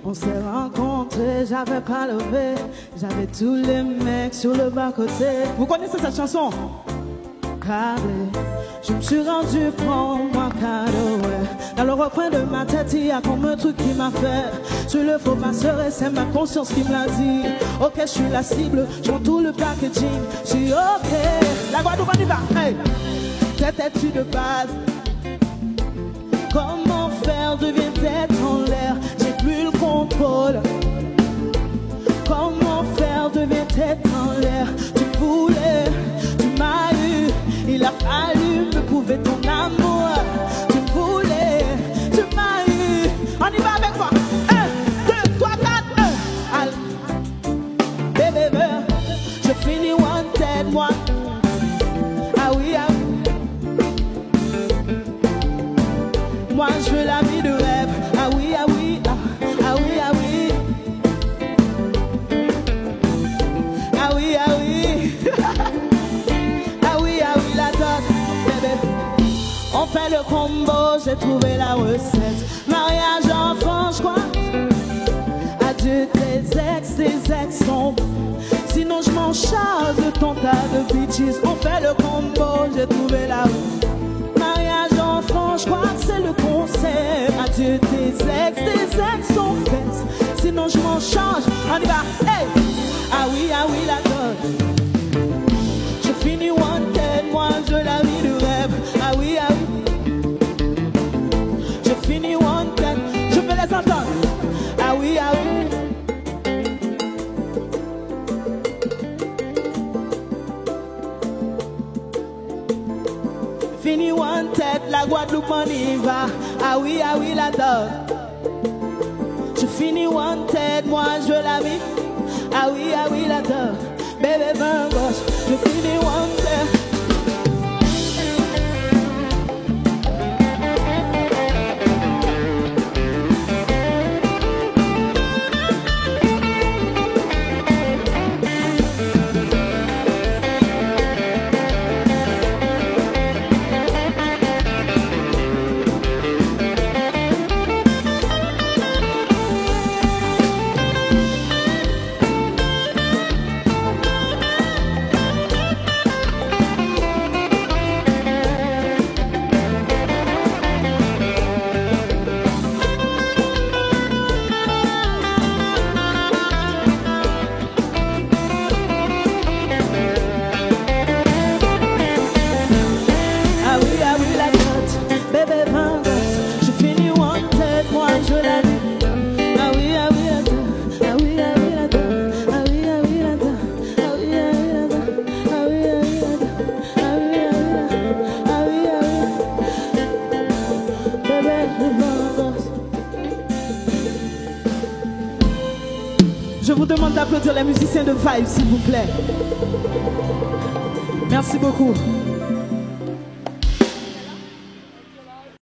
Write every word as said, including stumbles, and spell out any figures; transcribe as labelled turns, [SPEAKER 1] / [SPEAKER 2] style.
[SPEAKER 1] On s'est rencontrés, j'avais pas levé, j'avais tous les mecs sur le bas-côté. Vous connaissez cette chanson? Câblé, je me suis rendu prendre mon cadeau, ouais. Dans le recoin de ma tête, il y a comme un truc qui m'a fait. Je le faux ma soeur et c'est ma conscience qui me l'a dit. Ok, je suis la cible, je prends tout le packaging. Je suis ok, la Guadeloupe on y va, hey. T'étais-tu de base? Comment faire devient tête en l'air? J'ai plus le contrôle. Comment faire devient tête en l'air? Tu voulais, tu m'as eu. Il a fallu me prouver ton amour. Tu voulais, tu m'as eu. On y va avec moi. Un, deux, trois, quatre, un. Allez, bébé, je finis one tête, moi. Ah oui, ah oui. Moi je veux la vie de rêve. Ah oui, ah oui, ah, ah oui, ah oui. Ah oui, ah oui. Ah oui, ah oui, la dot, bébé. On fait le combo, j'ai trouvé la recette. Mariage enfant, je crois. Adieu tes ex, tes ex sont. Sinon je m'en charge de ton tas de bitches. On fait le combo, j'ai trouvé la recette. Mariage enfant, je crois que c'est le concept. Adieu tes ex, tes ex sont faites. Sinon je m'en change, on y va, hey. Ah oui, ah oui, la dot. Je finis one tête, moi je la vie de rêve. Ah oui, ah oui. Je finis one tête, je peux les entendre. Ah oui, ah oui. Fini one tête, la Guadeloupe on y va. Ah oui, ah oui, la dot. Je finis one tête, moi je veux la vie. Ah oui, ah oui, la dot. Bébé vingt gauche, je finis one tête. Je vous demande d'applaudir les musiciens de Vibe, s'il vous plaît. Merci beaucoup.